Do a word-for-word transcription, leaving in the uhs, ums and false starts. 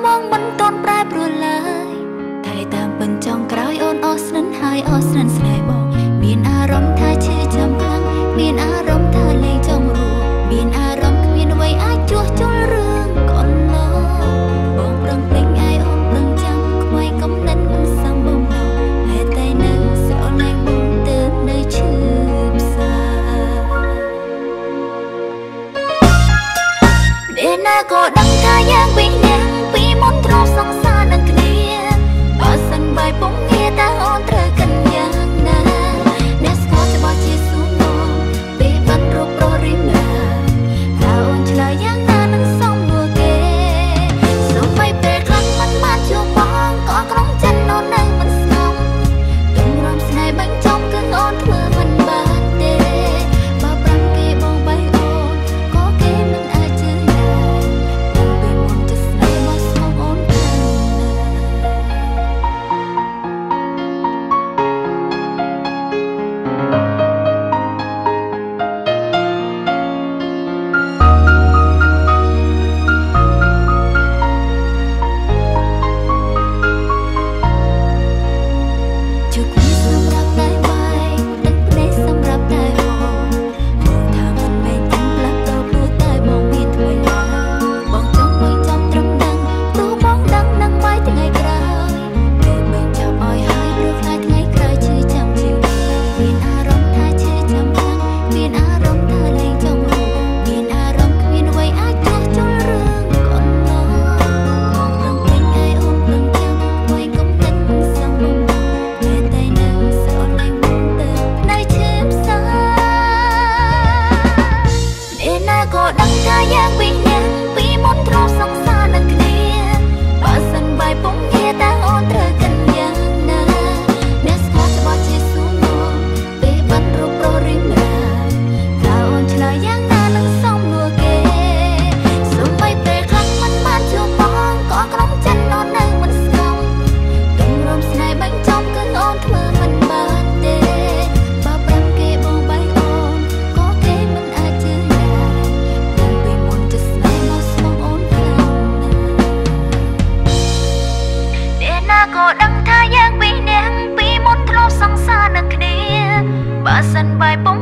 ងមិនតន់ប្រែប្រួលឡើយតែតាមបញ្ចង់ក្រោយអូនអស់ស្និនហើយអស់ស្និនស្នេហ៍បងមានអារម្មណ៍ថាឈឺចាំខ្លាំងមានអារម្មណ៍ថាលែងចង់រួចមានអារម្មណ៍គ្មានអ្វីអាចជួសជុលរឿងកន្លងបងប្រឹងពេញឲ្យអូនប្រឹងចាំខ្វាយកំណិនមិនសំបំឡងហេតុតែនៅស្រឡាញ់បងទើបនៅឈឺផ្សាអ្នកណាក៏ដឹងថាយ៉ាងពីអ្នកពីមុនទ្រព្យសង្សារនឹងគ្នាបើសិនបាយពងងារតើអូនត្រូវកិនយ៉ាងណាអ្នកស្គាល់ច្បាស់ជាស៊ូនងពេលបានរូបប្ររិមណាតើអូនឆ្លើយយ៉ាងណានឹងសំណួរគេសូម្បីពេលខ្លះមិនបានជួបបងក៏ក្រុងចិត្តអូននៅមិនស្ងប់ទុំរំស្នេហ៍បាញ់ចំគឺអូនធ្វើមិនបានទេបើប្រាំគេបងបៃអូនក៏គេមិនអាចជឿដែរពេលមុនจะស្នេហ៍មកស្មោកអូនខាងជោគវាសម្រាប់តែបាយទឹកភ្នែកសម្រាប់តែបងបងថាមិនមែនទាំងផ្លាស់ប្ដូរព្រោះតែបងមានថ្មីហើយបងចង់មិនចាំត្រឹមនឹងព្រោះបងដឹងនឹងបាយថ្ងៃក្រោយពេលមិនចាប់ឲ្យហើយព្រោះខ្លាចថ្ងៃក្រោយឈឺចាំជាងមានអារម្មណ៍ថាឈឺចាំខ្លាំងមានអារម្មណ៍ថាលែងចង់រួចមានអារម្មណ៍គ្មានអ្វីអាចជួសជុលរឿងកន្លងបងប្រឹងពេញឲ្យអូនប្រឹងចាំខ្វាយកំណិនមិនសំបំឡងហេតុតែនៅស្រឡាញ់បងទើបនៅឈឺផ្សាអ្នកណាក៏ដឹងថាយ៉ាងពីអ្នកពីមុនទ្រព្យសង្សារនឹងគ្នាបើសិនបាយពងងារតើអូនត្រូវកិនយ៉ាងណាអ្នកស្គាល់ច្បាស់ជាស៊ូនងពេលបានរូបប្ររិមណាតើអូនឆ្លើយយ៉ាងណានឹងសំណួរគេសូម្បីពេលខ្លះមិនបានជួបបងក៏ក្រុមចិត្តអូននៅមិនស្ងប់ទុំរំស្នេហ៍បាញ់ចំគឺអូនធ្វើមិនបានទេបើប្រាំគេបងបៃអូនក៏គេមិនអាចជឿដែរពេលមុនจะស្នេហ៍មកស្មោកអូនខ្លាំងណាស់អ្នកណាក៏ដឹងថាយ៉ាងពីអ្នកពីមុនធ្លាប់សង្សារនឹងគ្នាបើសិនបាយពង